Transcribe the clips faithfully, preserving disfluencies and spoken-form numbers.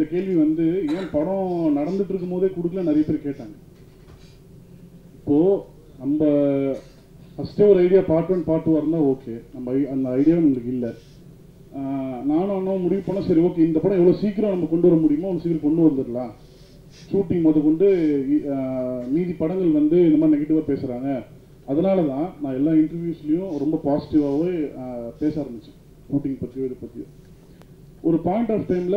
இந்த கேள்வி வந்து ஏன் படம் நடந்துட்டு இருக்கும் போதே கொடுக்கல நிறைய பேர் கேட்டாங்க. இப்போது நம்ம ஃபஸ்ட்டே ஒரு idea part one part two இருந்தால் ஓகே, நம்ம அந்த ஐடியாவும் நம்மளுக்கு இல்லை. நானும் அண்ணாவும் முடிவு பண்ணால் சரி ஓகே, இந்த படம் எவ்வளோ சீக்கிரம் நம்ம கொண்டு வர முடியுமோ அவ்வளோ சீக்கிரம் கொண்டு வந்துடலாம். ஷூட்டிங் முத கொண்டு மீதி படங்கள் வந்து இந்த மாதிரி நெகட்டிவாக பேசுகிறாங்க. அதனால தான் நான் எல்லா இன்டர்வியூஸ்லேயும் ரொம்ப பாசிட்டிவாகவே பேச ஆரம்பித்தேன் ஷூட்டிங் பற்றியோ இதை பற்றியோ. ஒரு பாயிண்ட் ஆஃப் டைமில்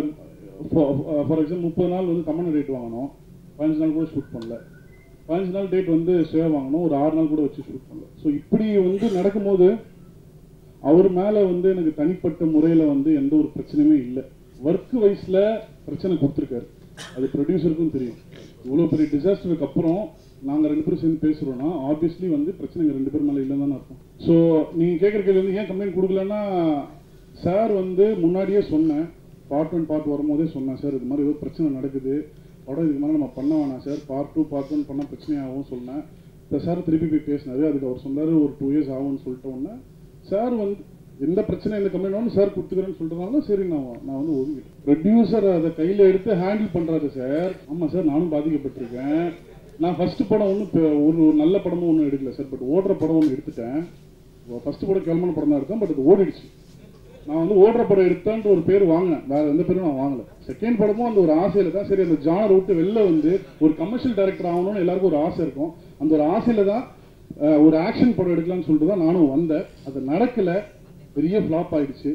ஃபார் எக்ஸாம்பிள் முப்பது நாள் வந்து கம்மன் டேட் வாங்கணும், பதினஞ்சு நாள் கூட ஷூட் பண்ணல. பதினஞ்சு நாள் டேட் வந்து ஸ்டே வாங்கணும், ஒரு ஆறு நாள் கூட வச்சு ஷூட் பண்ணல. ஸோ இப்படி வந்து நடக்கும்போது அவர் மேலே வந்து எனக்கு தனிப்பட்ட முறையில் வந்து எந்த ஒரு பிரச்சனையுமே இல்லை. ஒர்க் வைஸில் பிரச்சனை கொடுத்துருக்காரு, அது ப்ரொடியூசருக்கும் தெரியும். இவ்வளோ பெரிய டிசாஸ்டருக்கு அப்புறம் நாங்கள் ரெண்டு பேரும் சேர்ந்து பேசுகிறோன்னா ஆப்வியஸ்லி வந்து பிரச்சனைங்க ரெண்டு பேர் மேலே இல்லைன்னு தானே அர்த்தம். ஸோ நீங்கள் கேட்குற கேள்வி வந்து ஏன் கம்ப்ளைண்ட் கொடுக்கலன்னா, சார் வந்து முன்னாடியே சொன்னேன், பார்ட் ஒன் பார்ட் வரும்போதே சொன்னேன், சார் இது மாதிரி ஏதோ பிரச்சனை நடக்குது, படம் இதுக்கு மேலே நம்ம பண்ண வேணாம் sir, part two part one பண்ணால் பிரச்சனையாகவும் சொன்னேன். இந்த சார் திருப்பி போய் பேசினாரு, அதுக்கு அவர் சொன்னார் ஒரு டூ இயர்ஸ் ஆகும்னு சொல்லிட்ட உடனே சார் வந்து எந்த பிரச்சனை எந்த கம்ப்ளைண்ட் வேணும் சார் கொடுத்துக்கிறேன்னு சொல்கிறதுனால சரி நான் நான் வந்து ஒதுக்கிட்டேன். ப்ரொடியூசர் அதை கையில் எடுத்து ஹேண்டில் பண்ணுறாரு சார். ஆமாம் சார், நானும் பாதிக்கப்பட்டிருக்கேன். நான் ஃபஸ்ட்டு படம் ஒன்றும் இப்போ ஒரு நல்ல படமும் ஒன்றும் எடுக்கல சார், பட் ஓடுற படம் ஒன்று எடுத்துட்டேன். ஃபஸ்ட்டு படம் கேள்மான படம் தான் எடுத்தேன், பட் அது ஓடிடுச்சு. நான் வந்து ஓடுற படம் எடுத்தான்ட்டு ஒரு பேர் வாங்கினேன், வேறு எந்த பேரும் நான் வாங்கலை. செகண்ட் படமும் அந்த ஒரு ஆசையில் தான், சரி அந்த ஜானர் விட்டு வெளில வந்து ஒரு கமர்ஷியல் டைரக்டர் ஆகணும்னு எல்லாருக்கும் ஒரு ஆசை இருக்கும். அந்த ஒரு ஆசையில் தான் ஒரு ஆக்ஷன் படம் எடுக்கலாம்னு சொல்லிட்டு தான் நானும் வந்தேன். அது நடக்கலை, பெரிய ஃப்ளாப் ஆகிடுச்சு.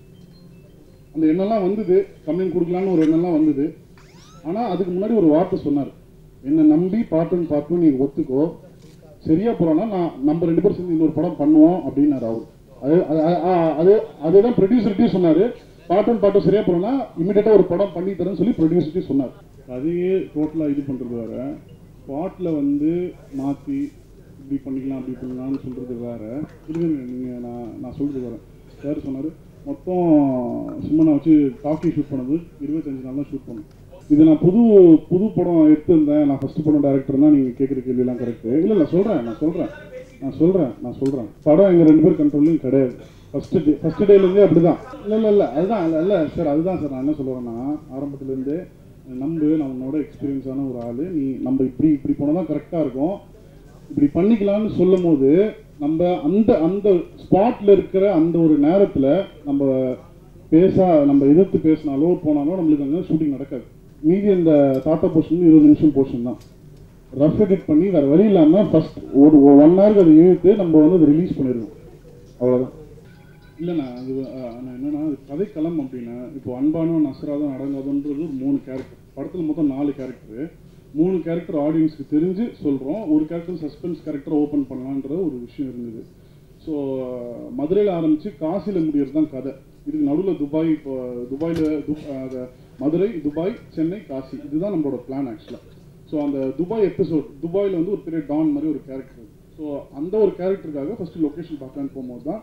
அந்த எண்ணெல்லாம் வந்தது, கம்ப்ளைண்ட் கொடுக்கலான்னு ஒரு எண்ணெல்லாம் வந்தது. ஆனால் அதுக்கு முன்னாடி ஒரு வார்த்தை சொன்னார், என்னை நம்பி பார்ட் ஒன் பார்ட் டூ நீங்கள் ஒத்துக்கோ, சரியா போகிறோன்னா நான் நம்ம ரெண்டு பேரும் சேர்ந்து இன்னொரு படம் பண்ணுவோம் அப்படின்னாரு அவர். அது அது அதுதான் ப்ரொடியூசர்கிட்டையும் சொன்னார், பார்ட் ஒன் பார்ட் டூ சரியா போகிறோன்னா இமீடியட்டாக ஒரு படம் பண்ணி தரேன்னு சொல்லி ப்ரொடியூசர்கிட்டையும் சொன்னார். அதையே டோட்டலாக இது பண்ணுறது வேறு, ஸ்பாட்டில் வந்து மாற்றி இப்படி பண்ணிக்கலாம் அப்படி பண்ணலாம்னு சொல்கிறது வேறு. இதுக்கு நீங்கள் நான் நான் சொல்கிறது வரேன். சார் சொன்னார், மொத்தம் சும்மா நான் வச்சு டாக்கி ஷூட் பண்ணது இருபத்தஞ்சு நாள் தான் ஷூட் பண்ணேன். இது நான் புது புது படம் எடுத்திருந்தேன், நான் ஃபஸ்ட்டு படம் டேரக்டர்னால் நீங்கள் கேட்குற கேள்வியெல்லாம் கரெக்டு. இல்லை இல்லை சொல்கிறேன் நான் சொல்கிறேன் நான் சொல்கிறேன் நான் சொல்கிறேன் படம் எங்கள் ரெண்டு பேர் கண்ட்ரோல்லையும் கிடையாது. ஃபஸ்ட்டு டே ஃபஸ்ட்டு டேலேருந்தே அப்படி தான். இல்லை இல்லை இல்லை அதுதான் இல்லை இல்லை சார் அதுதான் சார் நான் என்ன சொல்கிறேன்னா, ஆரம்பத்துலேருந்தே நம்பு, நான் உன்னோட எக்ஸ்பீரியன்ஸான ஒரு ஆள், நீ நம்ம இப்படி இப்படி போனால் தான் கரெக்டாக இருக்கும், இப்படி பண்ணிக்கலாம்னு சொல்லும் போது நம்ம அந்த அந்த ஸ்பாட்டில் இருக்கிற அந்த ஒரு நேரத்தில் நம்ம பேசா நம்ம எதிர்த்து பேசினாலோ போனாலோ நம்மளுக்கு அங்கே ஷூட்டிங் நடக்காது. மீதி அந்த தாத்தா போர்ஷன் இருபது நிமிஷம் போர்ஷன் தான் ரஃப் எடிட் பண்ணி வேறு வழி இல்லாமல் ஃபஸ்ட் ஒரு ஒன் ஹவருக்கு அதை இழுத்து நம்ம வந்து அதை ரிலீஸ் பண்ணிடுவோம், அவ்வளோதான். இல்லைண்ணா அது நான் என்னென்னா அது கதைக்களம் அப்படின்னா, இப்போ அன்பானவன் அசராதவன் அடங்காதவன்றது ஒரு மூணு கேரக்டர், படத்தில் மொத்தம் நாலு கேரக்டரு, மூணு கேரக்டர் ஆடியன்ஸுக்கு தெரிஞ்சு சொல்கிறோம், ஒரு கேரக்டர் சஸ்பென்ஸ் கேரக்டர் ஓப்பன் பண்ணலான்ற ஒரு விஷயம் இருந்தது. ஸோ மதுரையில் ஆரம்பித்து காசியில் முடியறது தான் கதை. இதுக்கு நடுவில் துபாய், இப்போ துபாயில் மதுரை, துபாய், சென்னை, காசி, இதுதான் நம்மளோட பிளான் ஆக்சுவலாக. ஸோ அந்த துபாய் எபிசோட், துபாயில் வந்து ஒரு பெரிய டான் மாதிரி ஒரு கேரக்டர். ஸோ அந்த ஒரு கேரக்டருக்காக ஃபஸ்ட்டு லொக்கேஷன் பார்க்கலான்னு போகும்போது தான்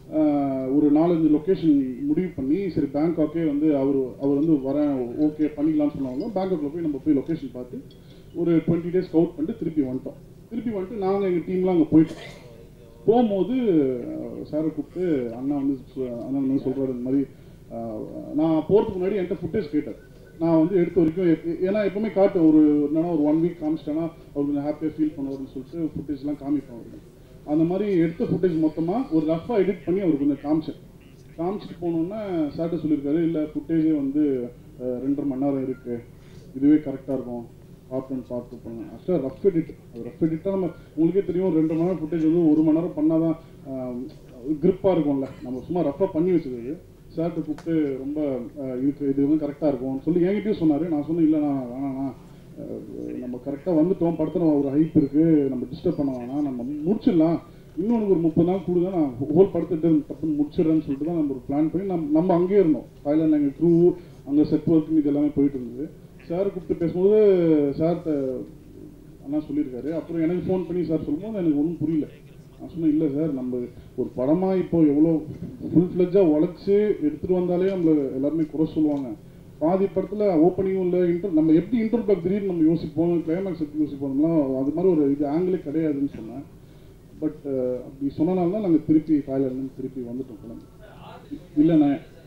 ஒரு நாலஞ்சு லொக்கேஷன் முடிவு பண்ணி, சரி பேங்காக்கே வந்து அவர் அவர் வந்து வரேன் ஓகே பண்ணிக்கலாம்னு சொன்னாங்க. பேங்காக்கில் போய் நம்ம போய் லொக்கேஷன் பார்த்து ஒரு டுவெண்ட்டி டேஸ் ஸ்கவுட் பண்ணிட்டு திருப்பி வந்துட்டோம். திருப்பி வந்துட்டு நாங்கள் எங்கள் டீம்லாம் அங்கே போயிட்டோம். போகும்போது சாரை கூப்பிட்டு அண்ணா வந்து அண்ணா வந்து சொல்கிறாரு, இந்த மாதிரி நான் போகிறதுக்கு முன்னாடி என்கிட்ட ஃபுட்டேஜ் கேட்டார். நான் வந்து எடுத்த வரைக்கும், ஏன்னா எப்பவுமே காட்டு ஒரு என்னன்னா ஒரு ஒன் வீக் காமிச்சிட்டேன்னா அவர் கொஞ்சம் ஹாப்பியாக ஃபீல் பண்ணுவார்னு சொல்லிட்டு ஃபுட்டேஜ்லாம் காமிப்பேன் அவருக்கு. அந்த மாதிரி எடுத்த ஃபுட்டேஜ் மொத்தமாக ஒரு ரஃபாக எடிட் பண்ணி அவருக்கு கொஞ்சம் காமிச்சேன். காமிச்சிட்டு போனோன்னா சார்ட்ட சொல்லியிருக்காரு, இல்லை ஃபுட்டேஜே வந்து ரெண்டரை மணி நேரம் இருக்குது, இதுவே கரெக்டாக இருக்கும், பார்ட் ஒன் பார்ட் டூ பண்ணுங்க. ஆக்சுவலாக ரஃப் எடிட், அது ரஃப் எடிட்டாக நம்ம உங்களுக்கே தெரியும், ரெண்டு மணி நேரம் ஃபுட்டேஜ் வந்து ஒரு மணி நேரம் பண்ணால் தான் க்ரிப்பாக இருக்கும்ல. நம்ம சும்மா ரஃபாக பண்ணி வச்சுருது. சார்ட்ட கூப்பிட்டு ரொம்ப இதுக்கு இது வந்து கரெக்டாக இருக்கும்னு சொல்லி என்கிட்டயும் சொன்னார். நான் சொன்னேன், இல்லைண்ணா வேணாண்ணா, நம்ம கரெக்டாக வந்துட்டோம், படத்தில் ஒரு ஹைப் இருக்குது, நம்ம டிஸ்டர்ப் பண்ண வேணாம், நம்ம முடிச்சிடலாம், இன்னொன்று ஒரு முப்பது நாள் கூடுதல் நான் ஹோல் படத்துட்டு டப்புன்னு முடிச்சிடுறேன்னு சொல்லிட்டு தான் நம்ம ஒரு பிளான் பண்ணி நம்ம நம்ம அங்கேயே இருந்தோம். தாய்லாண்டில் எங்கள் க்ரூ அங்கே செட் ஒர்க்குன்னு இது எல்லாமே போயிட்டு இருந்தது. சார் கூப்பிட்டு பேசும்போது சார்கிட்ட அண்ணா சொல்லியிருக்காரு. அப்புறம் எனக்கு ஃபோன் பண்ணி சார் சொல்லும்போது எனக்கு ஒன்றும் புரியல. நான் சொன்னேன், இல்லை சார் நம்ம ஒரு படமாக இப்போ எவ்வளோ ஃபுல் ஃப்ளெஜ்ஜாக உழைச்சி எடுத்துகிட்டு வந்தாலே நம்மளை எல்லாருமே குறை சொல்லுவாங்க. பாதி படத்தில் ஓப்பனிங்கும் இல்லை, இன்டர் நம்ம எப்படி இன்டர் பிளாக் திடீர்னு நம்ம யோசிப்போம், கிளைமேக்ஸ் எப்படி யோசிப்போம்லாம் அது மாதிரி ஒரு இது ஆங்கிலே கிடையாதுன்னு சொன்னேன். பட் அப்படி சொன்னனால தான் நாங்கள் திருப்பி தாய்லாண்ட்லேருந்து திருப்பி வந்துட்டோம் கிளம்பி. இல்லைண்ணே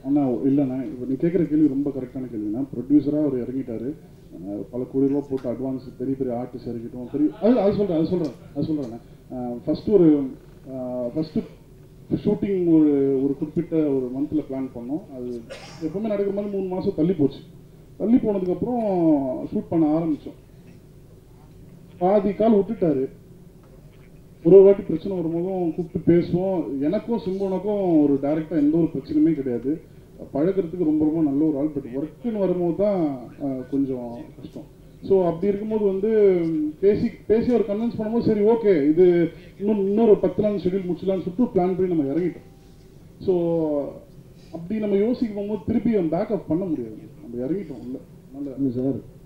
அண்ணா இல்லைண்ணா இப்போ நீ கேட்குற கேள்வி ரொம்ப கரெக்டான கேள்விண்ணா. ப்ரொடியூசராக அவர் இறங்கிட்டாரு, பல கோடி ரூபா போட்டு அட்வான்ஸ் பெரிய பெரிய ஆர்டிஸ்ட் இறக்கிட்டோம். பெரிய அது அது சொல்கிறேன் அது சொல்கிறேன் அது சொல்கிறேண்ணே. ஃபஸ்ட்டு ஒரு ஃபஸ்ட்டு ஷூட்டிங் ஒரு ஒரு குறிப்பிட்ட ஒரு மந்தில் பிளான் பண்ணோம். அது எப்பவுமே நடக்கிற மாதிரி மூணு மாதம் தள்ளி போச்சு. தள்ளி போனதுக்கப்புறம் ஷூட் பண்ண ஆரம்பித்தோம். பாதி கால் விட்டுட்டாரு. ஒரு ஒரு வாட்டி பிரச்சனை வரும்போதும் கூப்பிட்டு பேசுவோம். எனக்கும் சிம்புனுக்கும் ஒரு டைரெக்டாக எந்த ஒரு பிரச்சனையுமே கிடையாது. பழகிறதுக்கு ரொம்ப ரொம்ப நல்ல ஒரு ஆள். பட் ஒர்க்குன்னு வரும்போது தான் கொஞ்சம் கஷ்டம். ஸோ அப்படி இருக்கும்போது வந்து பேசி பேசி ஒரு கன்வின்ஸ் பண்ணும்போது சரி ஓகே இது இன்னும் இன்னொரு பத்து நாள் ஷெடியூல் முடிச்சலான்னு சொல்லிட்டு பிளான் பண்ணி நம்ம இறங்கிட்டோம். ஸோ அப்படி நம்ம யோசிக்கும் போகும்போது திருப்பி பேக்கப் பண்ண முடியாது. நம்ம இறங்கிட்டோம் உள்ள. நல்ல சார்